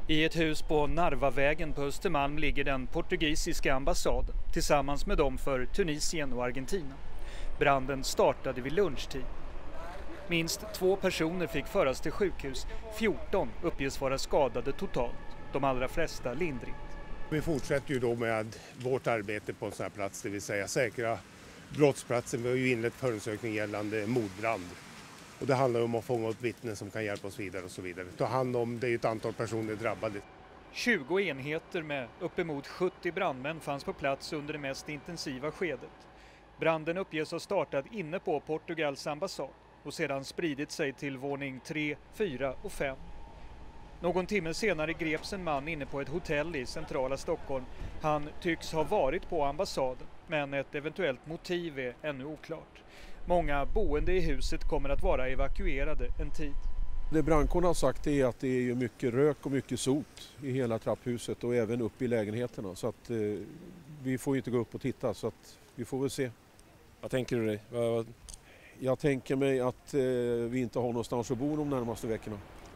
I ett hus på Narvavägen på Östermalm ligger den portugisiska ambassaden tillsammans med dem för Tunisien och Argentina. Branden startade vid lunchtid. Minst 2 personer fick föras till sjukhus, 14 uppges vara skadade totalt, de allra flesta lindrigt. Vi fortsätter ju då med vårt arbete på en sån här plats, det vill säga säkra brottsplatsen. Vi har ju inlett förundersökning gällande mordbrand. Och det handlar om att fånga upp vittnen som kan hjälpa oss vidare och så vidare. Ta hand om, det är ett antal personer drabbade. 20 enheter med uppemot 70 brandmän fanns på plats under det mest intensiva skedet. Branden uppges ha startat inne på Portugals ambassad och sedan spridit sig till våning 3, 4 och 5. Någon timme senare greps en man inne på ett hotell i centrala Stockholm. Han tycks ha varit på ambassaden, men ett eventuellt motiv är ännu oklart. Många boende i huset kommer att vara evakuerade en tid. Det brandkåren har sagt är att det är mycket rök och mycket sot i hela trapphuset och även upp i lägenheterna. Så att vi får inte gå upp och titta, så att vi får väl se. Vad tänker du dig? Jag tänker mig att vi inte har någonstans att bo de närmaste veckorna.